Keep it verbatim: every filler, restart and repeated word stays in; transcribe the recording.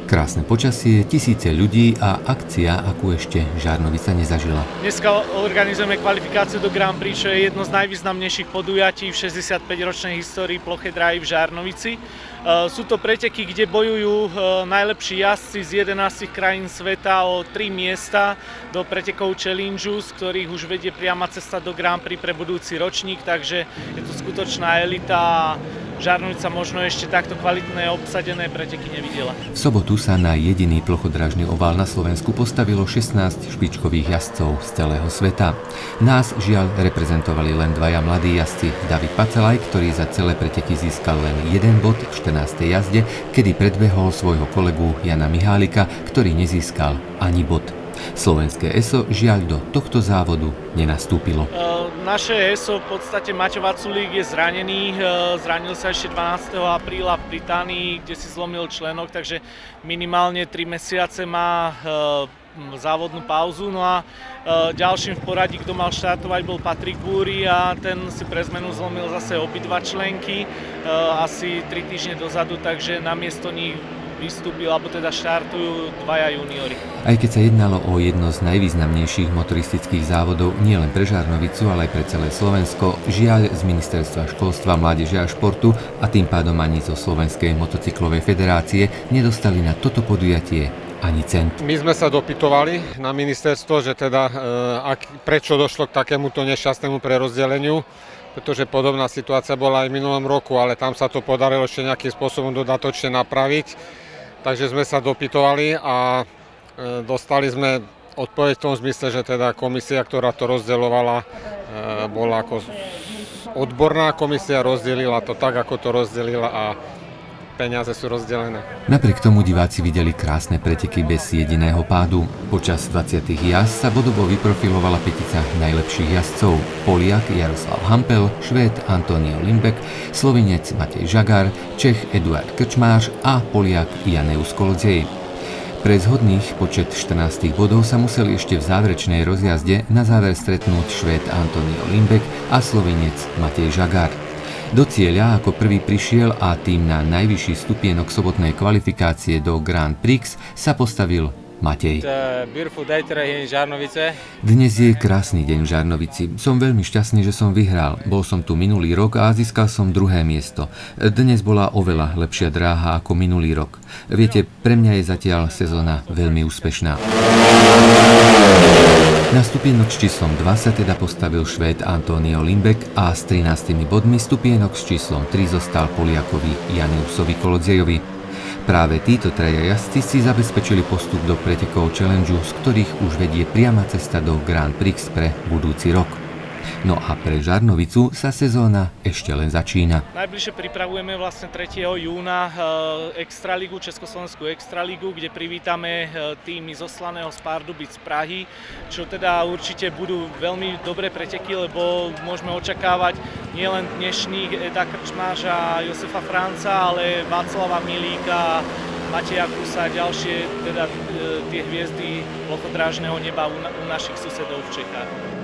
Krásne počasie, tisíce ľudí a akcia, akú ešte Žarnovica nezažila. Dneska organizujeme kvalifikáciu do Grand Prix, čo je jedno z najvýznamnejších podujatí v šesťdesiatpäťročnej histórii ploché dráhy v Žarnovici. Sú to preteky, kde bojujú najlepší jazdci z jedenástich krajín sveta o tri miesta do pretekov Challengeu, z ktorých už vedie priama cesta do Grand Prix pre budúci ročník, takže je to skutočná elita. Žarnovica možno ešte takto kvalitné obsadené preteky nevidela. V sobotu sa na jediný plochodrážny ovál na Slovensku postavilo šestnásť špičkových jazdcov z celého sveta. Nás žiaľ reprezentovali len dvaja mladí jazdci. David Pacelaj, ktorý za celé preteky získal len jeden bod v štrnástej jazde, kedy predbehol svojho kolegu Jana Mihálika, ktorý nezískal ani bod. Slovenské es o žiaľ do tohto závodu nenastúpilo. Naše es o v podstate Maťo Vaculík je zranený, zranil sa ešte dvanásteho apríla v Británii, kde si zlomil členok, takže minimálne tri mesiace má závodnú pauzu. No a ďalším v poradí, kto mal štartovať, bol Patrik Búry a ten si pre zmenu zlomil zase obidva členky asi tri týždne dozadu, takže namiesto nich vystúpil, alebo teda štartujú dvaja juniori. Aj keď sa jednalo o jedno z najvýznamnejších motoristických závodov nielen pre Žarnovicu, ale aj pre celé Slovensko, žiaľ z Ministerstva školstva, mládeže a športu a tým pádom ani zo Slovenskej motocyklovej federácie nedostali na toto podujatie ani cent. My sme sa dopytovali na ministerstvo, že teda e, ak, prečo došlo k takémuto nešťastnému prerozdeleniu, pretože podobná situácia bola aj v minulom roku, ale tam sa to podarilo ešte nejakým spôsobom dodatočne napraviť. Takže sme sa dopytovali a e, dostali sme odpoveď v tom zmysle, že teda komisia, ktorá to rozdeľovala, e, bola ako odborná komisia, rozdelila to tak, ako to rozdelila a peniaze sú rozdelené. Napriek tomu diváci videli krásne preteky bez jediného pádu. Počas dvadsiatich jazd sa bodovo vyprofilovala pätica najlepších jazdcov. Poliak Jaroslav Hampel, Švéd Antonio Lindbeck, Slovinec Matej Žagar, Čech Eduard Krčmář a Poliak Janeus Kolodziej. Pre zhodných počet štrnásť bodov sa museli ešte v záverečnej rozjazde na záver stretnúť Švéd Antonio Lindbeck a Slovinec Matej Žagar. Do cieľa ako prvý prišiel a tým na najvyšší stupienok sobotnej kvalifikácie do Grand Prix sa postavil Matej. Dnes je krásny deň v Žarnovici. Som veľmi šťastný, že som vyhral. Bol som tu minulý rok a získal som druhé miesto. Dnes bola oveľa lepšia dráha ako minulý rok. Viete, pre mňa je zatiaľ sezóna veľmi úspešná. Na stupienok s číslom dva sa teda postavil Švéd Antonio Lindbeck a s trinástimi bodmi stupienok s číslom tri zostal Poliakovi Janeusovi Kolodzejovi. Práve títo traja jazdci si zabezpečili postup do pretekov Challengeu, z ktorých už vedie priama cesta do Grand Prix pre budúci rok. No a pre Žarnovicu sa sezóna ešte len začína. Najbližšie pripravujeme vlastne tretieho júna Extraligu, Československú Extraligu, kde privítame týmy zo Slaného, z Pardubic, z Prahy, čo teda určite budú veľmi dobré preteky, lebo môžeme očakávať nielen dnešných Eda Krčmářa a Josefa Franca, ale Václava Milíka, Mateja Kusa a ďalšie teda tie hviezdy plochodrážneho neba u našich susedov v Čechách.